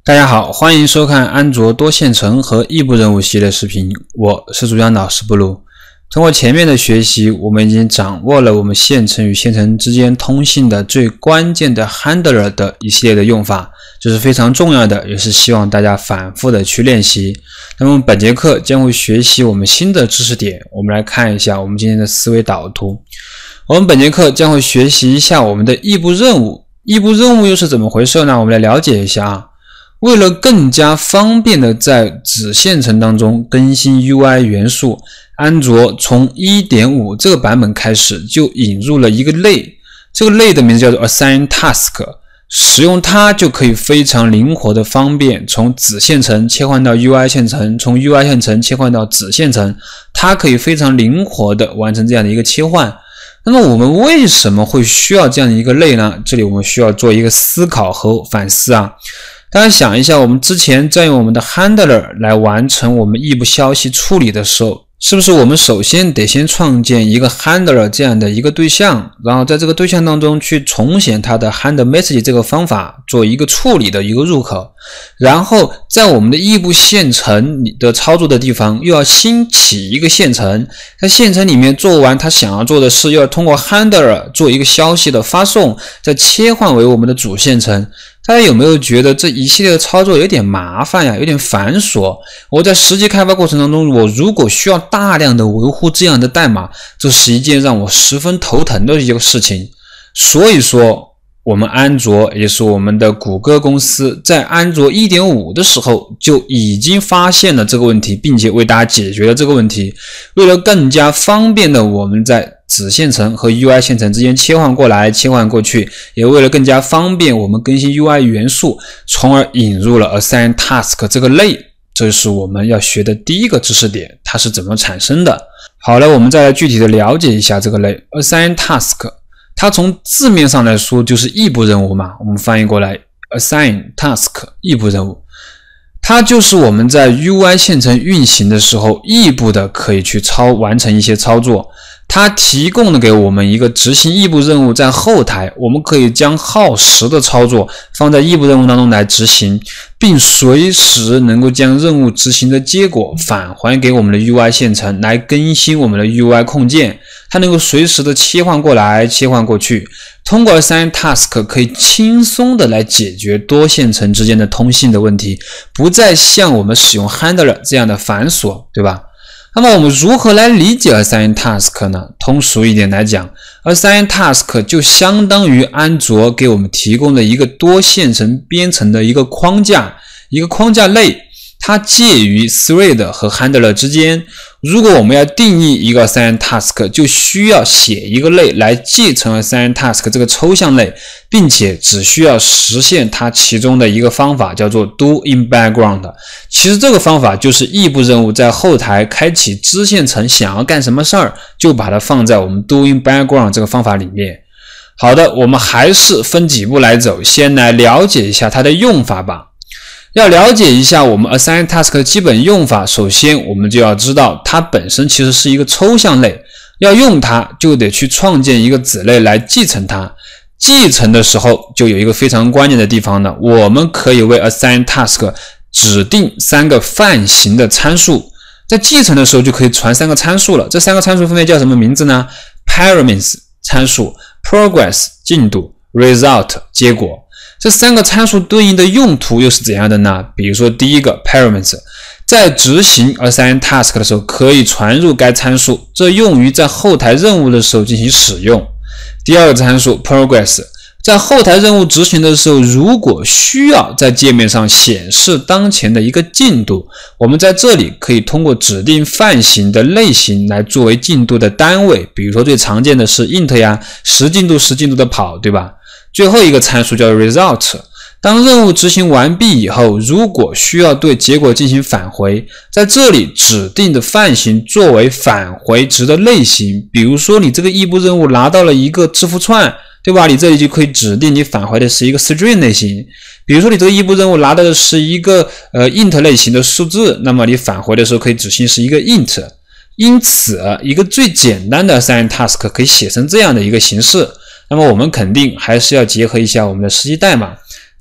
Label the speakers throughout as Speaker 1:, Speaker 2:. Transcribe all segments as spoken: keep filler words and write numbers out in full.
Speaker 1: 大家好，欢迎收看安卓多线程和异步任务系列视频，我是主讲老师布鲁。通过前面的学习，我们已经掌握了我们线程与线程之间通信的最关键的 handler 的一系列的用法，这是非常重要的，也是希望大家反复的去练习。那么本节课将会学习我们新的知识点，我们来看一下我们今天的思维导图。我们本节课将会学习一下我们的异步任务，异步任务又是怎么回事呢？我们来了解一下啊。为了更加方便的在子线程当中更新 U I 元素，安卓从 一点五 这个版本开始就引入了一个类，这个类的名字叫做 Assign Task， 使用它就可以非常灵活的方便从子线程切换到 U I 线程，从 U I 线程切换到子线程，它可以非常灵活的完成这样的一个切换。那么我们为什么会需要这样的一个类呢？这里我们需要做一个思考和反思啊。大家想一下，我们之前在用我们的 handler 来完成我们异步消息处理的时候，是不是我们首先得先创建一个 handler 这样的一个对象，然后在这个对象当中去重写它的 handle message 这个方法做一个处理的一个入口，然后在我们的异步线程的操作的地方又要新起一个线程，在线程里面做完它想要做的事，又要通过 handler 做一个消息的发送，再切换为我们的主线程。大家有没有觉得这一系列的操作有点麻烦呀，有点繁琐？我在实际开发过程当中，我如果需要大量的维护这样的代码，这是一件让我十分头疼的一个事情。所以说我们安卓也是我们的谷歌公司在安卓 一点五 的时候就已经发现了这个问题，并且为大家解决了这个问题。为了更加方便的我们在子线程和 U I 线程之间切换过来切换过去，也为了更加方便我们更新 U I 元素，从而引入了 Assign Task 这个类。这是我们要学的第一个知识点，它是怎么产生的。好了，我们再来具体的了解一下这个类 Assign Task。它从字面上来说就是异步任务嘛，我们翻译过来 Assign Task 异步任务，它就是我们在 U I 线程运行的时候异步的可以去操完成一些操作。它提供了给我们一个执行异步任务，在后台我们可以将耗时的操作放在异步任务当中来执行，并随时能够将任务执行的结果返还给我们的 U I 线程来更新我们的 U I 控件。它能够随时的切换过来切换过去，通过 Assign Task 可以轻松的来解决多线程之间的通信的问题，不再像我们使用 Handler 这样的繁琐，对吧？那么我们如何来理解 Assign Task 呢？通俗一点来讲， Assign Task 就相当于安卓给我们提供的一个多线程编程的一个框架，一个框架类，它介于 Thread 和 Handler 之间。如果我们要定义一个 Assign Task， 就需要写一个类来继承 Assign Task 这个抽象类，并且只需要实现它其中的一个方法，叫做 Do in Background。 其实这个方法就是异步任务在后台开启支线程想要干什么事儿，就把它放在我们 Do in Background 这个方法里面。好的，我们还是分几步来走，先来了解一下它的用法吧。要了解一下我们 Assign Task 的基本用法，首先我们就要知道它本身其实是一个抽象类，要用它就得去创建一个子类来继承它。继承的时候就有一个非常关键的地方呢，我们可以为 Assign Task 指定三个泛型的参数，在继承的时候就可以传三个参数了。这三个参数分别叫什么名字呢？ Parameter 参数， Progress 进度， Result 结果。这三个参数对应的用途又是怎样的呢？比如说第一个 Parameter， 在执行 Assign Task 的时候可以传入该参数，这用于在后台任务的时候进行使用。第二个参数 Progress， 在后台任务执行的时候，如果需要在界面上显示当前的一个进度，我们在这里可以通过指定泛型的类型来作为进度的单位，比如说最常见的是 int 呀，十进度十进度的跑，对吧？最后一个参数叫 Result， 当任务执行完毕以后，如果需要对结果进行返回，在这里指定的泛型作为返回值的类型，比如说你这个异步任务拿到了一个字符串，对吧？你这里就可以指定你返回的是一个 string 类型。比如说你这个异步任务拿到的是一个呃 int 类型的数字，那么你返回的时候可以指定是一个 int。因此一个最简单的 Assign Task 可以写成这样的一个形式。那么我们肯定还是要结合一下我们的实际代码，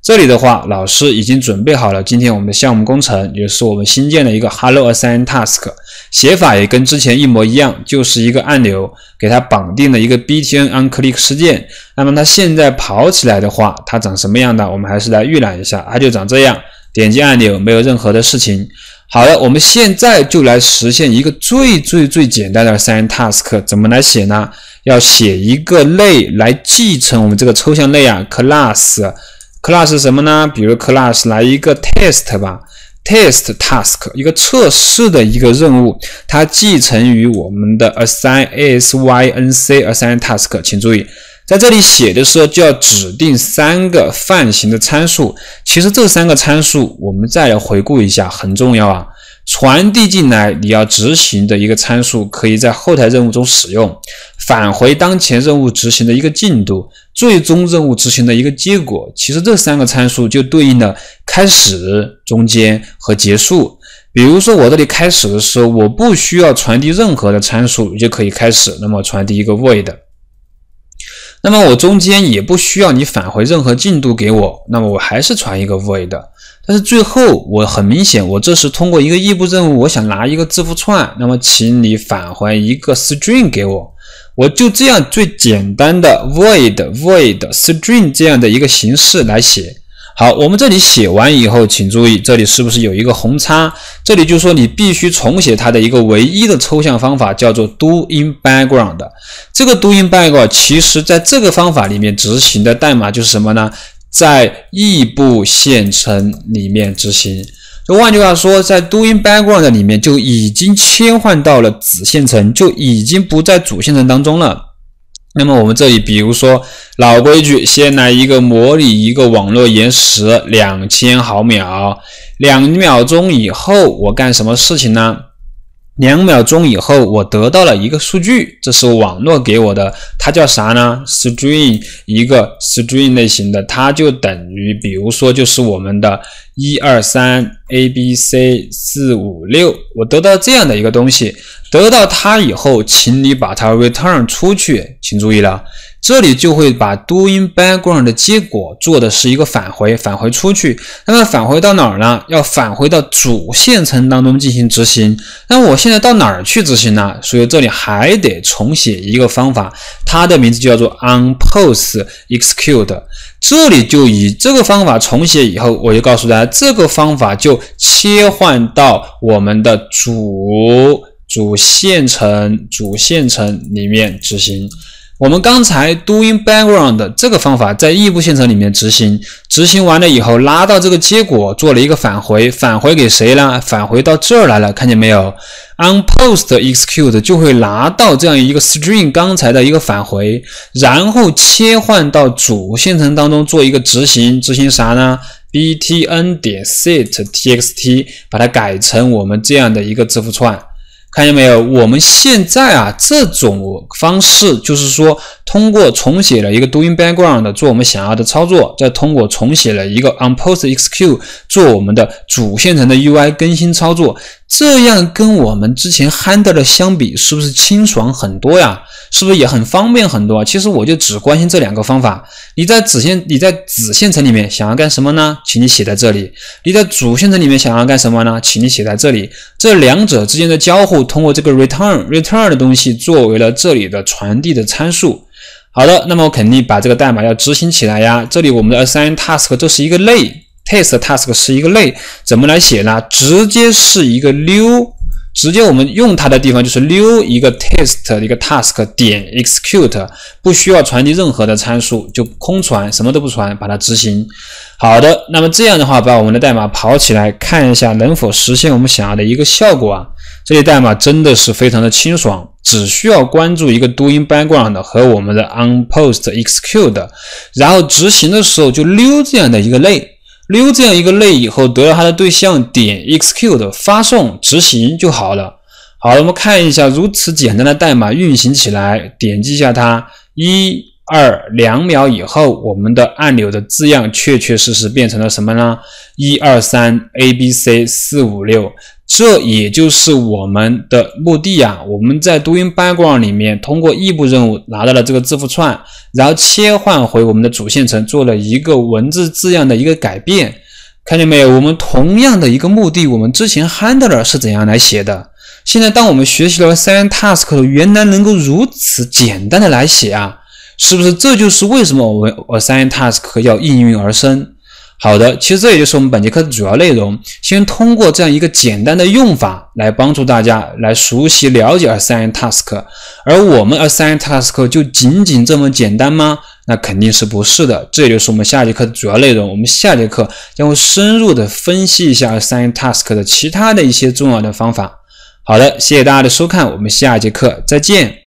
Speaker 1: 这里的话，老师已经准备好了今天我们的项目工程，也是我们新建的一个 Hello Assign Task， 写法也跟之前一模一样，就是一个按钮给它绑定了一个 B T N onClick 事件。那么它现在跑起来的话，它长什么样的？我们还是来预览一下，它就长这样，点击按钮没有任何的事情。好了，我们现在就来实现一个最最最简单的 Assign Task， 怎么来写呢？要写一个类来继承我们这个抽象类啊 class。class 是什么呢？比如 class 来一个 test 吧 ，test task 一个测试的一个任务，它继承于我们的 assign async assign task。请注意，在这里写的时候就要指定三个泛型的参数。其实这三个参数我们再来回顾一下，很重要啊。传递进来你要执行的一个参数，可以在后台任务中使用；返回当前任务执行的一个进度，最终任务执行的一个结果。其实这三个参数就对应了开始、中间和结束。比如说我这里开始的时候，我不需要传递任何的参数就可以开始，那么传递一个 void。那么我中间也不需要你返回任何进度给我，那么我还是传一个 void。但是最后我很明显，我这是通过一个异步任务，我想拿一个字符串，那么请你返回一个 string 给我。我就这样最简单的 void void string 这样的一个形式来写。好，我们这里写完以后，请注意这里是不是有一个红叉？这里就说你必须重写它的一个唯一的抽象方法，叫做 do in background。这个 do in background 其实在这个方法里面执行的代码就是什么呢？在异步线程里面执行。就换句话说，在 do in background 里面就已经切换到了子线程，就已经不在主线程当中了。那么我们这里比如说老规矩，先来一个模拟一个网络延时两千毫秒，两秒钟以后我干什么事情呢？两秒钟以后我得到了一个数据，这是网络给我的，它叫啥呢？ string， 一个 string 类型的，它就等于比如说就是我们的一二三 A B C 四五六，我得到这样的一个东西，得到它以后请你把它 return 出去。请注意了，这里就会把 do in background 的结果做的是一个返回，返回出去。那么返回到哪儿呢？要返回到主线程当中进行执行。那我现在到哪儿去执行呢？所以这里还得重写一个方法，它的名字叫做 onPost execute。这里就以这个方法重写以后，我就告诉大家，这个方法就切换到我们的主主线程主线程里面执行。我们刚才 do in background 的这个方法在异步线程里面执行，执行完了以后拉到这个结果，做了一个返回，返回给谁呢？返回到这儿来了，看见没有？ onPost execute 就会拿到这样一个 string 刚才的一个返回，然后切换到主线程当中做一个执行，执行啥呢？ btn 点 set txt 把它改成我们这样的一个字符串。看见没有？我们现在啊，这种方式就是说，通过重写了一个 do in background 做我们想要的操作，再通过重写了一个 onPost execute 做我们的主线程的 U I 更新操作，这样跟我们之前 handler 相比，是不是清爽很多呀？是不是也很方便很多啊？其实我就只关心这两个方法。你在子线你在子线程里面想要干什么呢？请你写在这里。你在主线程里面想要干什么呢？请你写在这里。这两者之间的交互，通过这个 return return 的东西作为了这里的传递的参数。好的，那么我肯定把这个代码要执行起来呀。这里我们的 assign task 这是一个类， test task 是一个类，怎么来写呢？直接是一个溜。直接我们用它的地方就是溜一个 test 的一个 task 点 execute， 不需要传递任何的参数，就空传，什么都不传，把它执行。好的，那么这样的话，把我们的代码跑起来，看一下能否实现我们想要的一个效果啊。这里代码真的是非常的清爽，只需要关注一个 do in background 和我们的 onPost execute， 然后执行的时候就溜这样的一个类。溜这样一个类以后，得到它的对象点 execute 发送执行就好了。好，我们看一下如此简单的代码运行起来，点击一下它，一二两秒以后，我们的按钮的字样确确实实变成了什么呢？一二三 A B C 四五六， 这也就是我们的目的啊。我们在 Doing Background 里面通过异步任务拿到了这个字符串，然后切换回我们的主线程，做了一个文字字样的一个改变。看见没有？我们同样的一个目的，我们之前 Handler 是怎样来写的？现在当我们学习了 Assign Task 原来能够如此简单的来写啊，是不是这就是为什么我们 Assign Task 要应运而生？好的，其实这也就是我们本节课的主要内容，先通过这样一个简单的用法来帮助大家来熟悉了解 Assign Task。而我们 Assign Task 就仅仅这么简单吗？那肯定是不是的，这也就是我们下节课的主要内容。我们下节课将会深入的分析一下 Assign Task 的其他的一些重要的方法。好的，谢谢大家的收看，我们下节课再见。